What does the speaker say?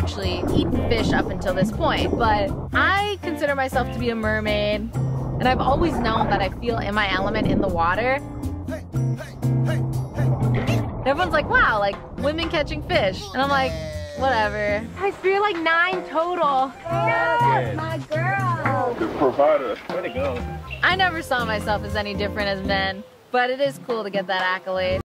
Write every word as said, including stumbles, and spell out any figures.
actually eaten fish up until this point, but I consider myself to be a mermaid, and I've always known that I feel in my element in the water. Everyone's like, wow, like women catching fish. And I'm like, whatever. Guys, we're like nine total. Yes, my girl. The provider. Way to go. I never saw myself as any different as men, but it is cool to get that accolade.